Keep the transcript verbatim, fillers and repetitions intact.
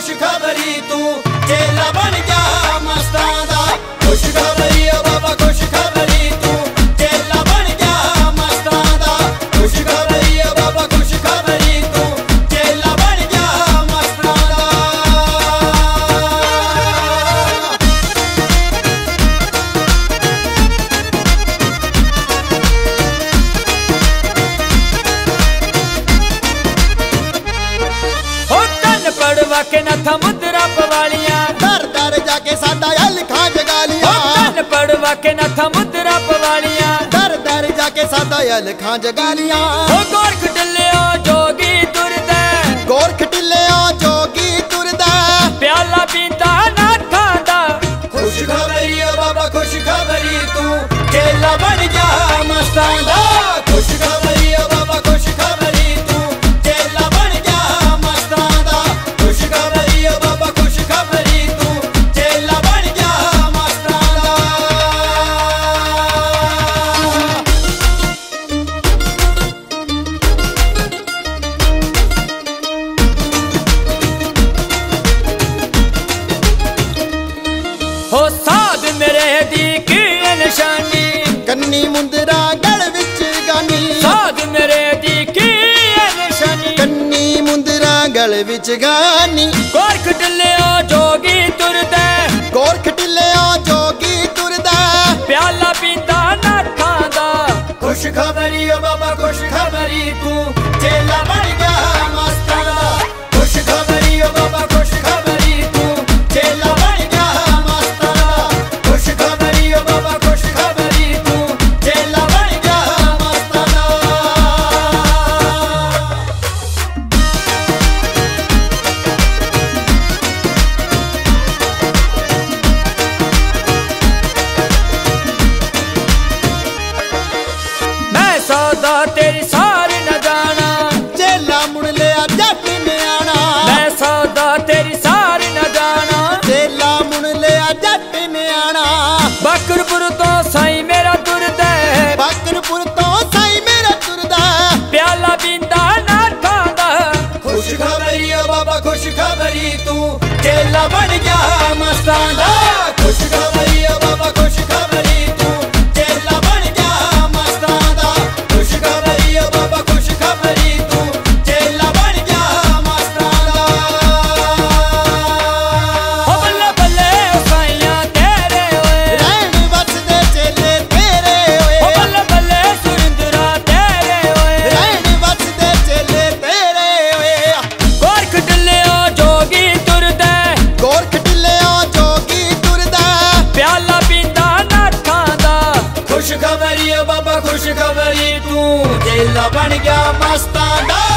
खुशखबरी तू चेला बन जा मस्तां दा। खुशखबरी ओ बाबा खुशखबरी तू चेला बन जा मस्तां दा। खुशखबरी ओ बाबा खुशखबरी तू चेला बन जा मस्तां दा। पड़वा के नथा मुद्रा पवालियां दर दर जाके साडा अलखां जगा लिया। कन पड़वा के नथा मुद्रा पवालियां दर दर जाके साडा अलखां जगा लिया। ओ गोरख टिल्लिया जोगी तुरदा गोरख टिल्लिया जोगी तुरदा प्याला पींदा नाथां दा। खुशखबरी ओ बाबा खुशखबरी तू चेला बन जा मस्तां दा। खुशखबरी ओ बाबा खुशखबरी तू चेला बन जा मस्तां दा। खुशखबरी ओ बाबा खुशखबरी तू चेला बन जा मस्तां दा। हो साध मेरे दी की निशानी कन्नी मुंदरा गल विच गानी। साध मेरे दी की निशानी कन्नी मुंदरा गल विच गानी। गोरख टिल्लिया जोगी तुरदा गोरख टिल्लिया जोगी तुरदा प्याला पींदा नाथां दा। खुशखबरी ओ बाबा खुशखबरी तू चेला बन जा मस्तां दा। खुशखबरी ओ बाबा खुशखबरी तू चेला बन जा मस्तां दा। खुशखबरी ओ बाबा खुशखबरी तू चेला बन जा मस्तां दा। मैं सौदा तेरी सारी न जाना चेला मुड़ लिया जट न्याणा। मैं सौदा तेरी सारी न जाना चेला मुड़ लिया जट न्याणा। बकरपुर तो साई मेरा तुरदा बकरपुर तो साई मेरा तुरदा प्याला पींदा नाथां दा। खुशखबरी ओ बाबा खुशखबरी तू चेला बन जा मस्तां दा। खुशखबरी ओ बाबा खुशखबरी तू चेला बन जा मस्तां दा। खुशखबरी ओ बाबा खुशखबरी तू चेला बन जा मस्तां दा। हो बल्ले बल्ले साइयां तेरे होए रहन वसदे चेले तेरे होए। हो बल्ले बल्ले सुरिंदरा तेरे होए रहन वसदे चेले तेरे होए। गोरख टिल्लिया जोगी तुरदा गोरख टिल्लिया जोगी तुरदा प्याला पींदा नाथां दा। खुशखबरी ओ बाबा खुशखबरी तू चेला बन गया मस्तां दा।